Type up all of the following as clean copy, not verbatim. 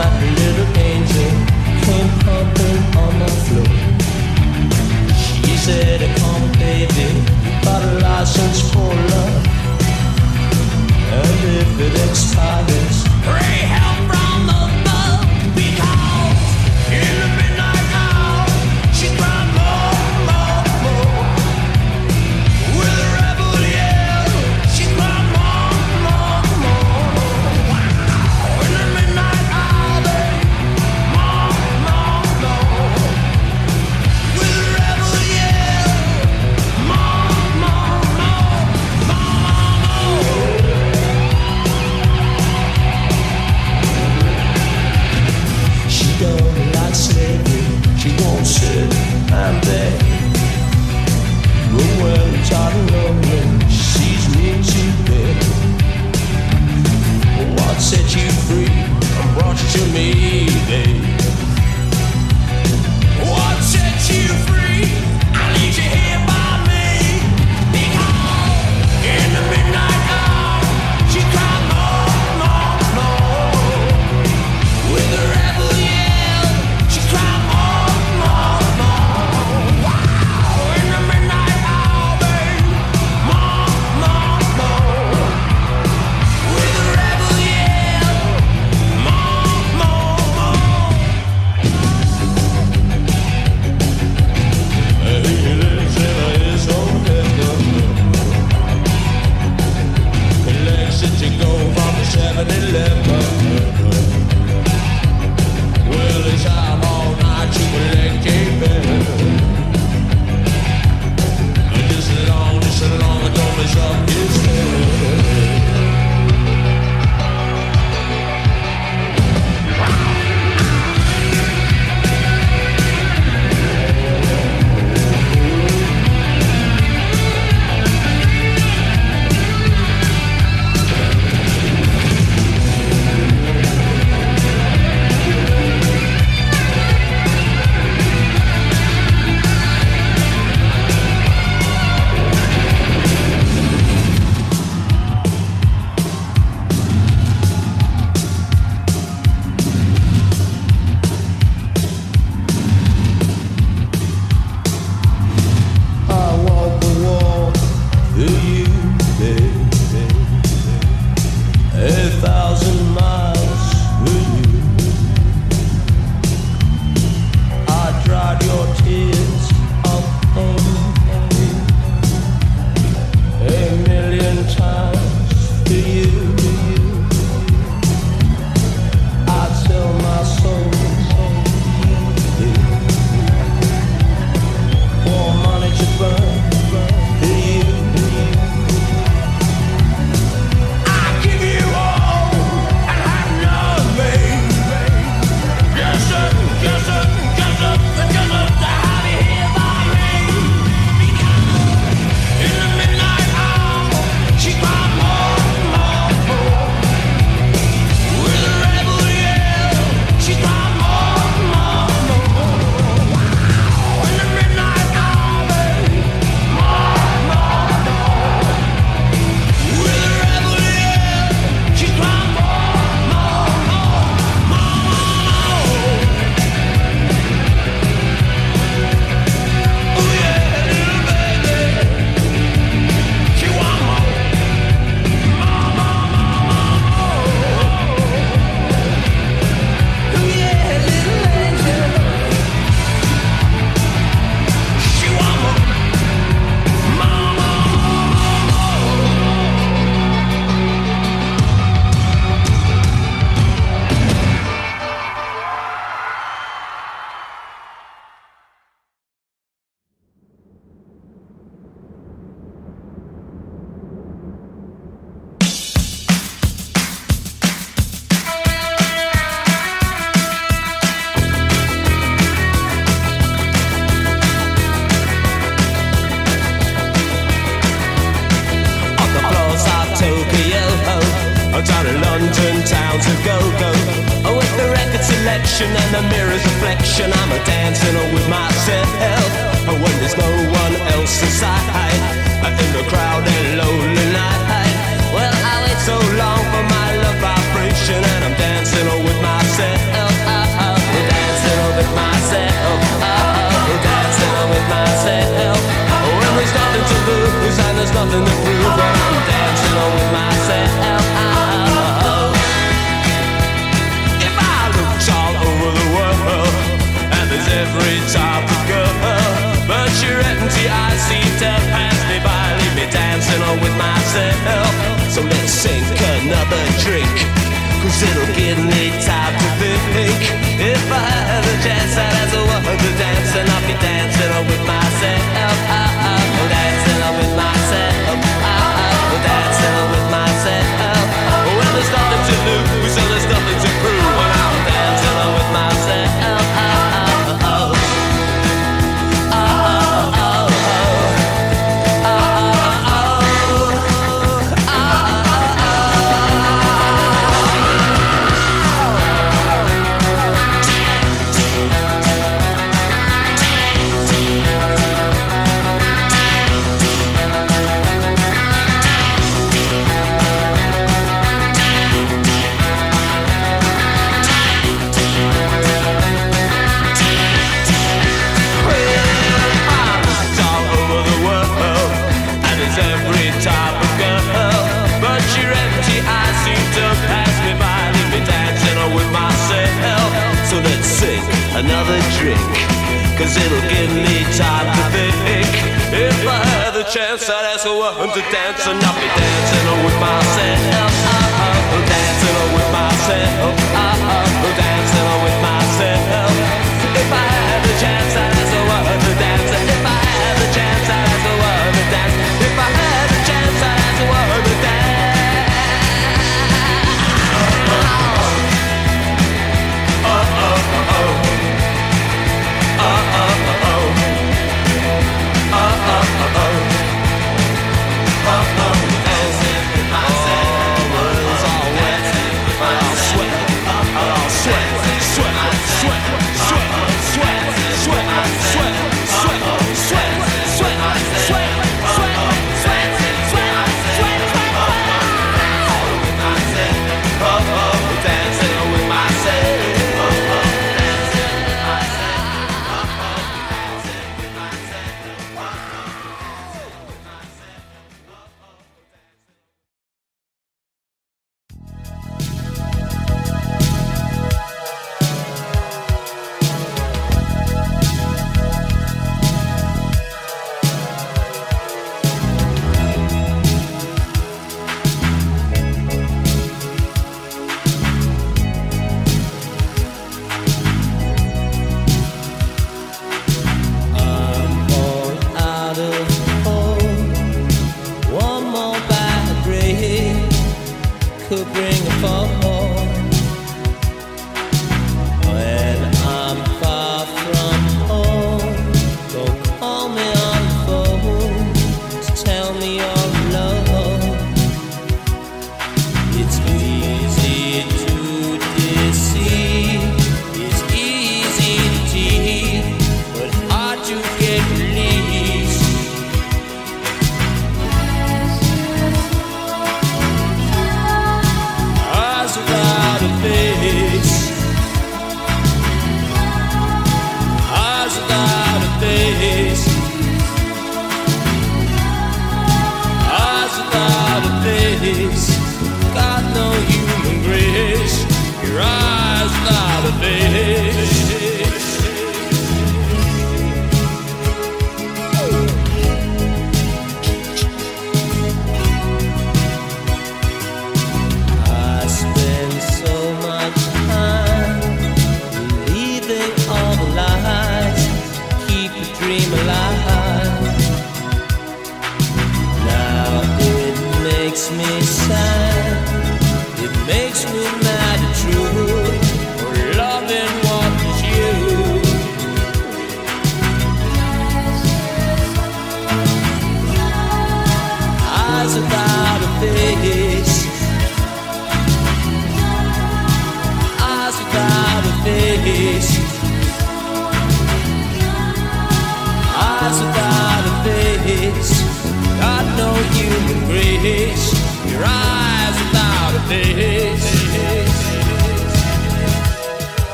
midnight, a little angel came pumping on the floor. She said, come baby, you got a license for love, and if it expires, pray help from above, because in the midnight hour she cried more, more, more. With a rebel yell, she cried more, more, more. Wow. In the midnight hour, babe, more, more, more. With a rebel yell, more, more, more, more, more. She don't like slavery, she won't sit and beg. But when it's hot and lonely, she sees me too big. What set you free and brought you to me, babe? What set you free? I need you here by me. Because in the midnight hour, she cried more, more, more. With a rebel yell, she cried more, more, more. Wow, in the midnight hour, babe, more, more, more. With a rebel yell, more, more, more. He lives in his own heaven. He likes it to go from the 7-Eleven. Well, it's out all night to collect a bill. Just as long as don't mess up his head. down in London town to go-go. Oh, with the record selection and the mirror's reflection, I'm a-dancing with myself. Oh, when there's no one else inside, in the crowded lonely night. Well, I wait so long for my love vibration, and I'm dancing with myself. with myself. So let's sink another drink, 'cause it'll give me time to think. If I had a chance, I'd ask a woman to dance, and I'll be dancing with myself. Dancing with myself. Dancing with myself. When there's nothing to lose and there's nothing to prove, and I'm dancing with myself. Another drink, 'cause it'll give me time to think. If I had the chance, I'd ask a woman to dance, and I'll be dancing with myself. Dancing with myself. Dancing with myself. If I had the chance, I'd ask a woman to dance. If I had the chance, I'd ask a woman to dance. If I had the chance, I'd ask a woman to dance.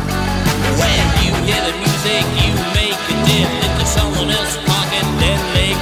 When you hear the music, you make a dip into someone else's pocket, then they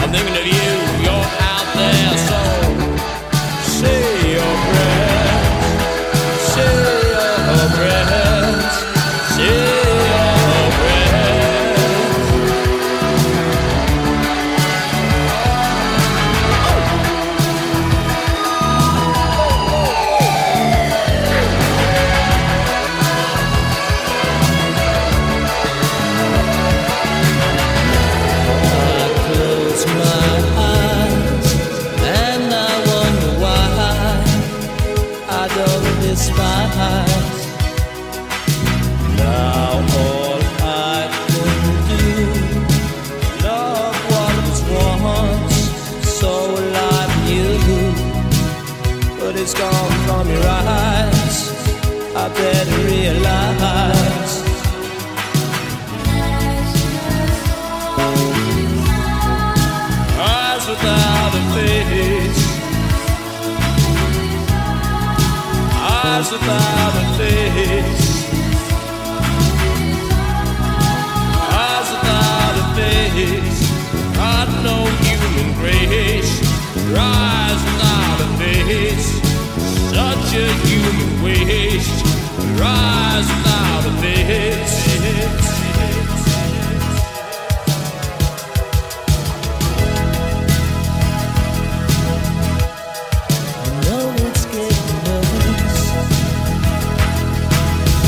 I'm thinking of you, you're out there, so say your prayers, say your prayers, say your it's gone from your eyes. I better realize eyes without a face, eyes without a face, eyes without a face. Got no human grace. Your eyes without a face, such a human waste. Your eyes without a face. I know it's getting nervous.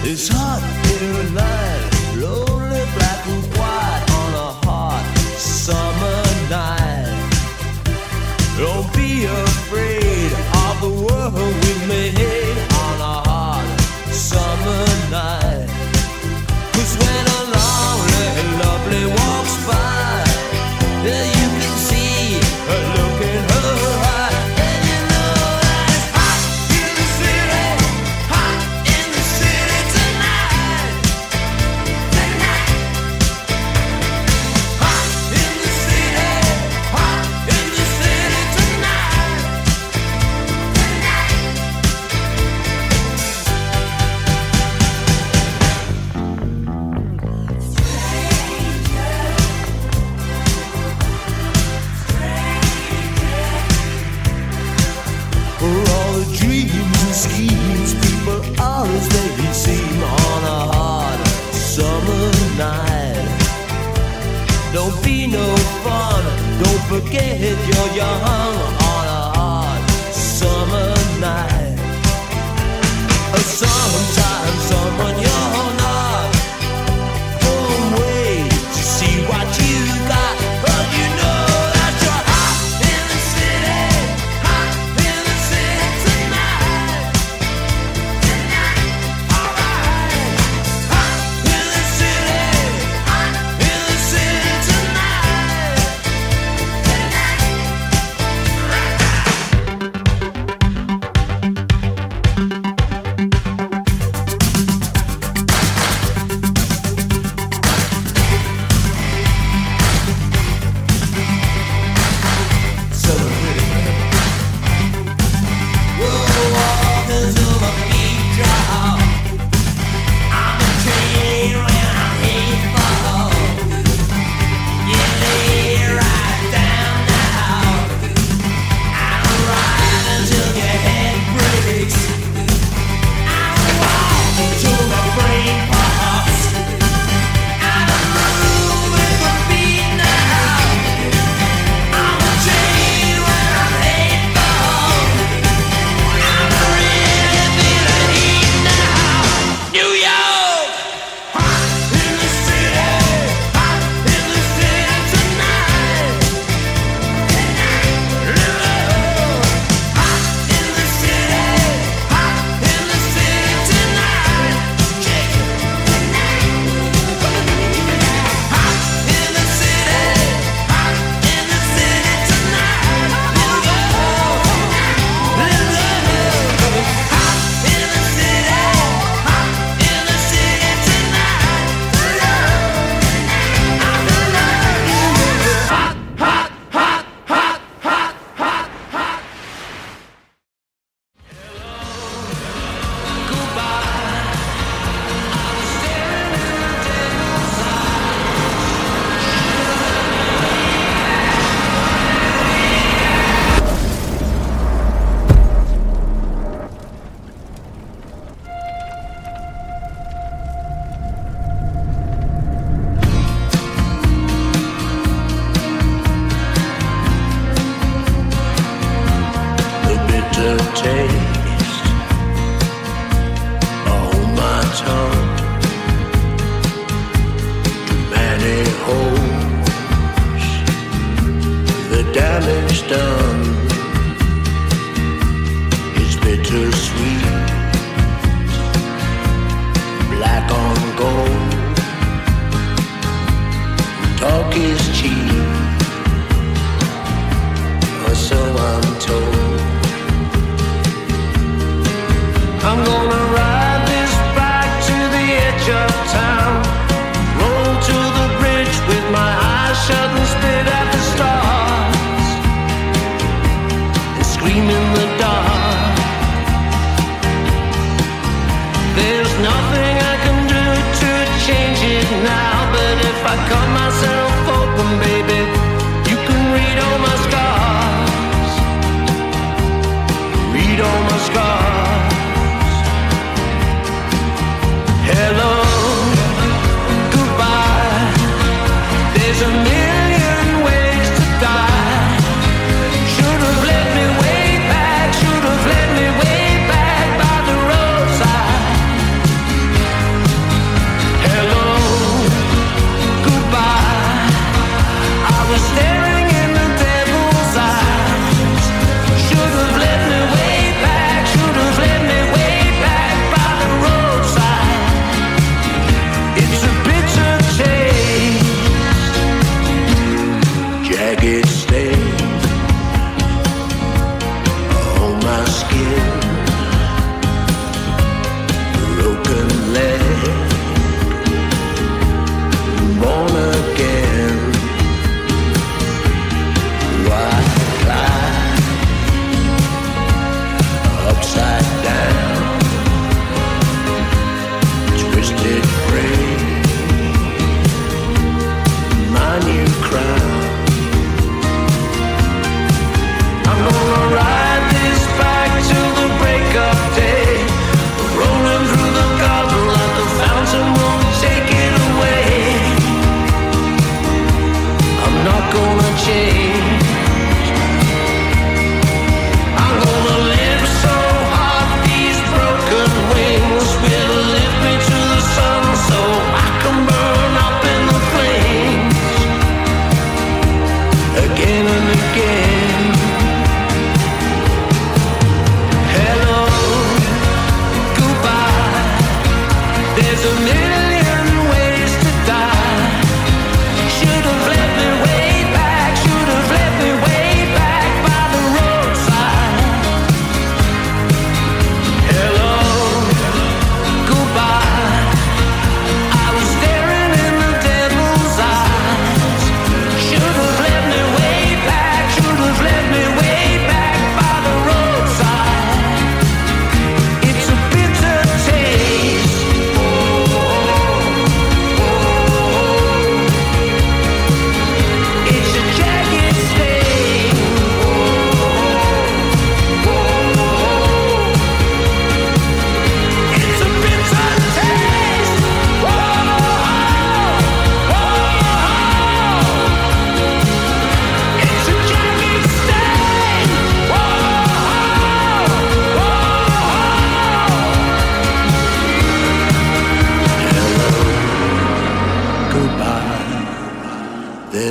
It's hot here at night, lonely, black and white on a hot summer night. Don't be afraid of the world we made on a hot summer night. 'Cause when a lonely, lovely walks by, you can see her look in her eye, and you know that it's hot in the city, hot in the city tonight, tonight. Hot in the city, hot in the city tonight, tonight. For all the dreams and schemes people always they seem on a hot summer night. Don't be no fun, don't forget you're young on a hot summer night. Sometimes someone you're not won't wait to see what you got, but you know that you're hot in the city, hot in the city tonight, tonight. Alright, hot in the city, hot in the city tonight,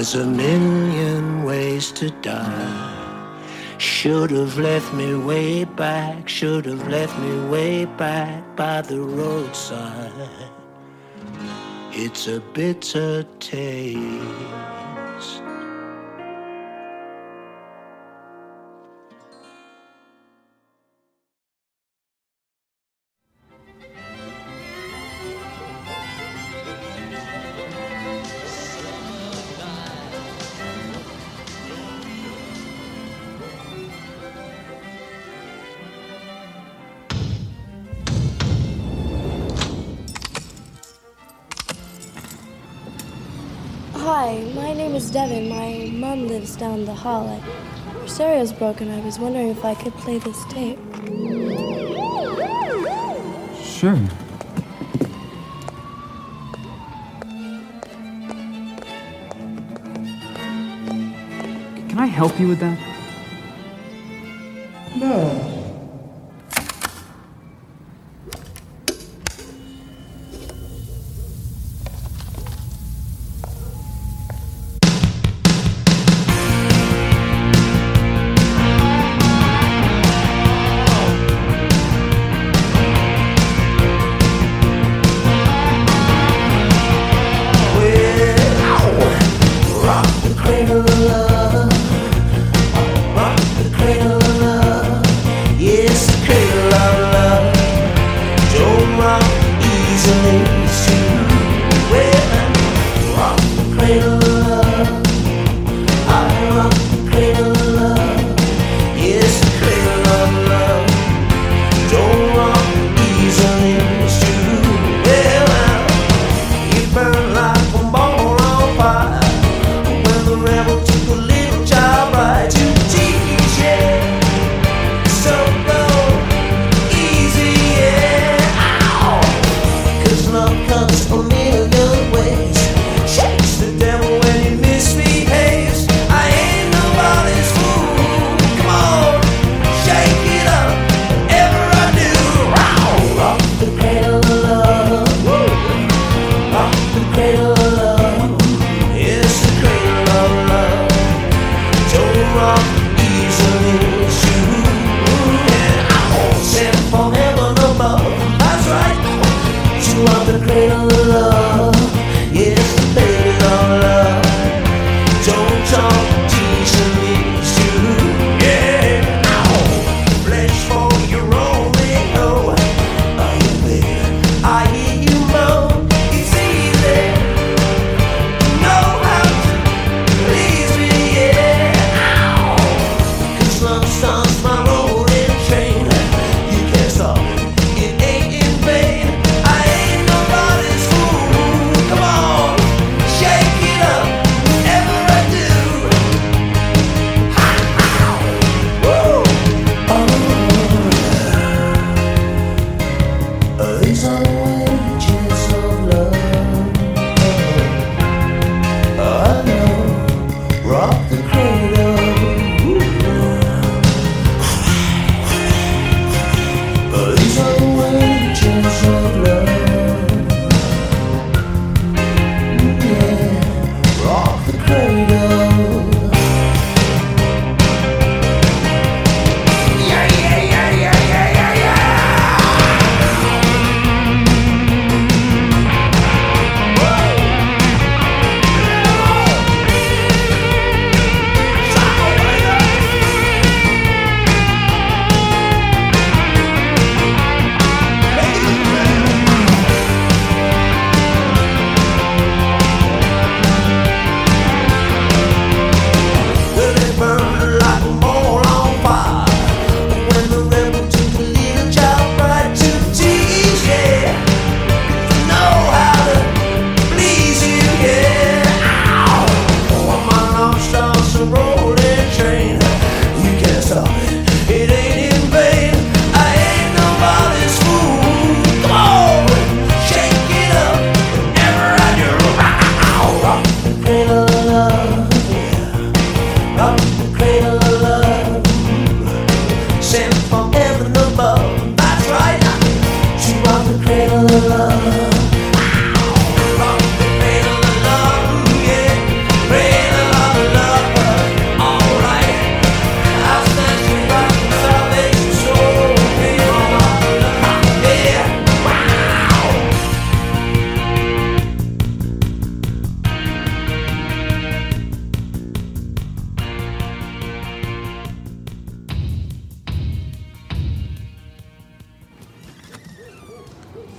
There's a million ways to die. Should have left me way back, should have left me way back by the roadside. It's a bitter taste. Hi, my name is Devin. My mom lives down the hall. Her stereo's broken. I was wondering if I could play this tape. Sure. Can I help you with that? No.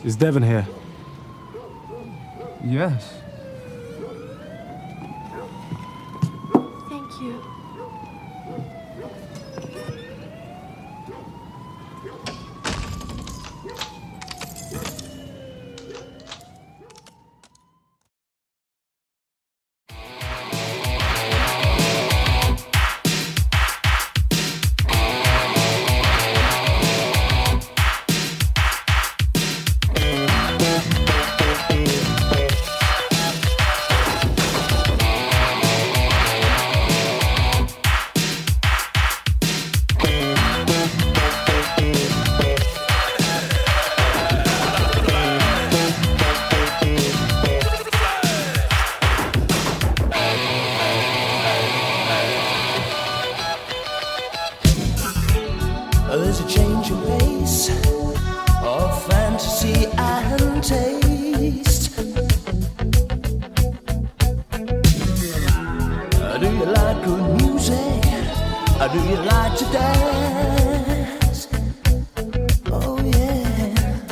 Is Devon here? Yes. Thank you. There's a change in pace of fantasy and taste. Do you like good music? Do you like to dance? Oh yeah.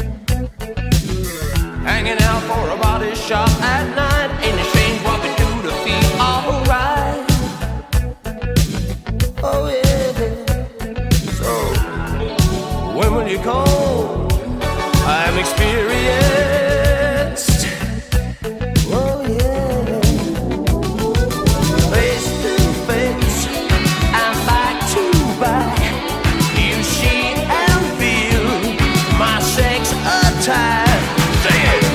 Hanging out for a body shop at night. Ain't it strange what we do to feel alright? Oh yeah. When will you call? I'm experienced. Oh yeah. Face to face and back to back, you see and feel my sex attack. Say it.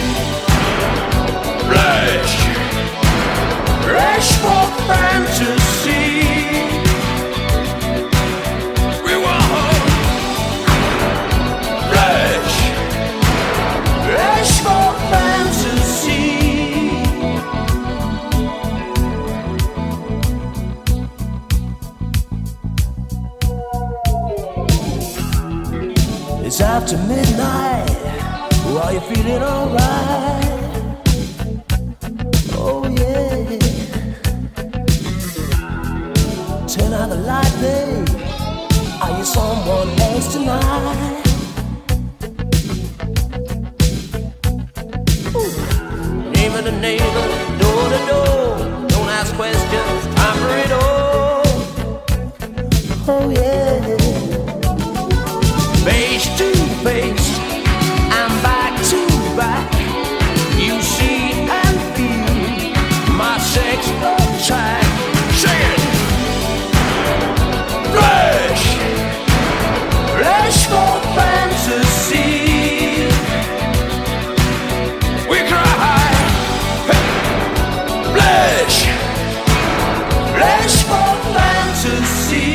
Rush, rush for fantasy. It's after midnight. Are you feeling alright? Oh yeah. Turn out the light, babe. Are you someone else tonight? Neighbor to neighbor, door to door. Don't ask questions, time for it all. Oh yeah. Face to face and back to back, you see and feel my sex attack. Say it. Flash, flash for fantasy. We cry. Flash, flash for fantasy.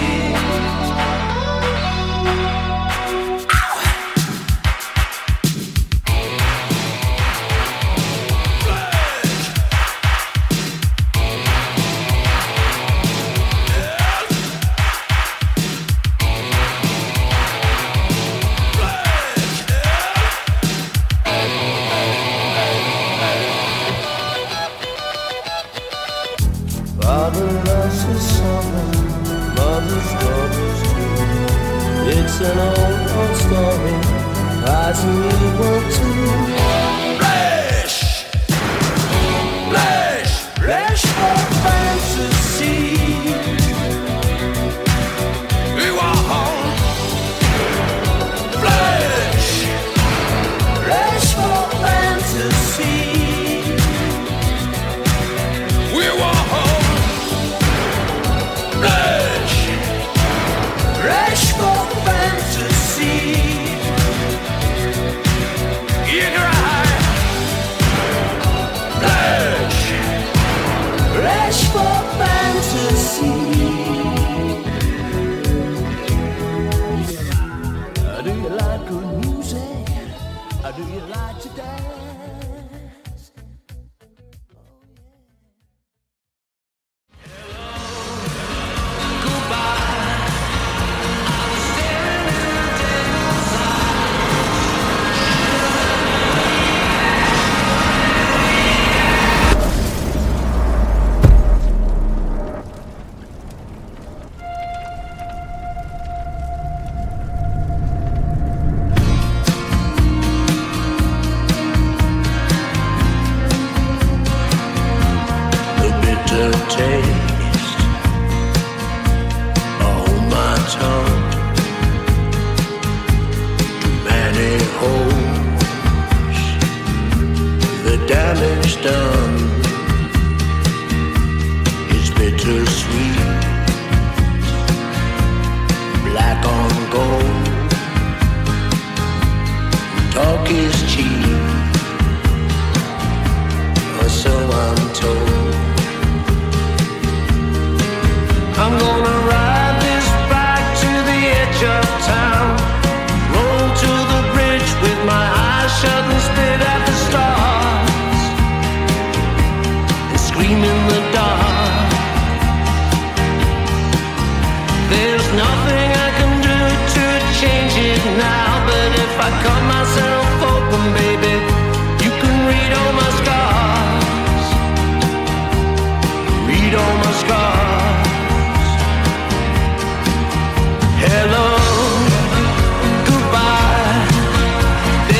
Father loves his son, mother's daughters too. It's an old story, eyes and evil too. Flash, flash, flash for fantasy. We want home. Flash, flash for fantasy. We want home. Flash, flash for fantasy. You cry. Flash, flash for fantasy. Do you like good music? Do you like to dance?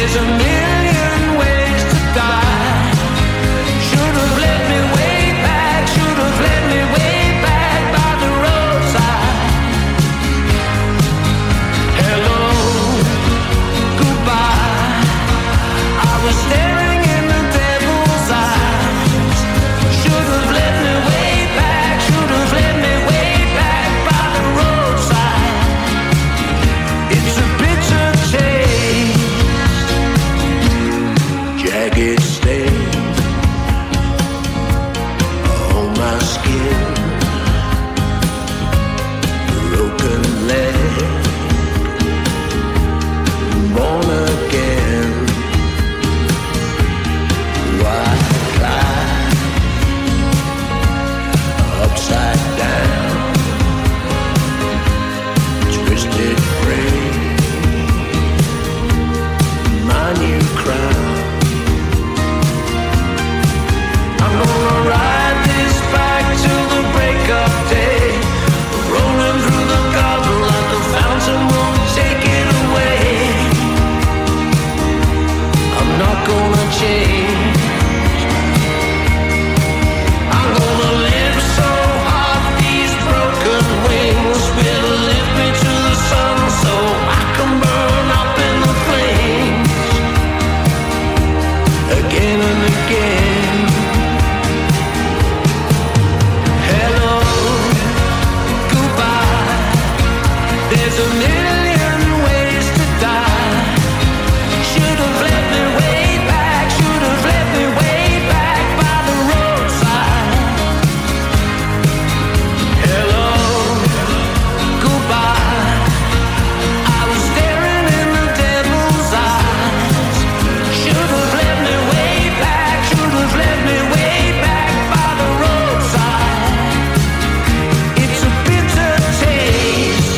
There's a million ways to die. Should have let me way back, should have let me way back by the roadside. Hello, goodbye. I was staring in the devil's eyes. Should have let me way back, should have let me way back by the roadside. It's a bitter taste, jagged stains on my skin, broken leg, born again. White cloud, upside down, twisted frame, my new crown. I'm gonna ride this back till the break of day, rolling through the garden like the fountain won't take it away. I'm not gonna change. I'm gonna live so hard these broken wings will lift me to the sun so I can burn up in the flames again and again. Hello, goodbye. There's a million ways to die. Should have let me way back, should have let me way back by the roadside. Hello, goodbye. I was staring in the devil's eyes. Should have let me way back, should have let me way back by the roadside. It's a bitter taste.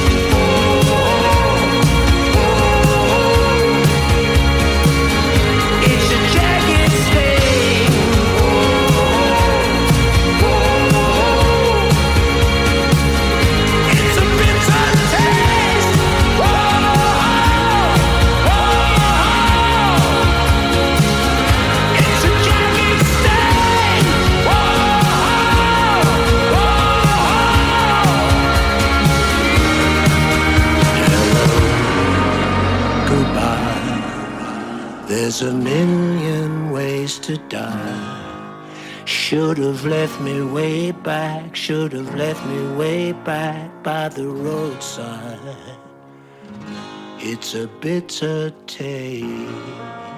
It's a jagged stain. It's a bitter taste. It's a jagged stain. Goodbye. There's a million ways to die. Should have left me way back, should have left me way back by the roadside. It's a bitter taste.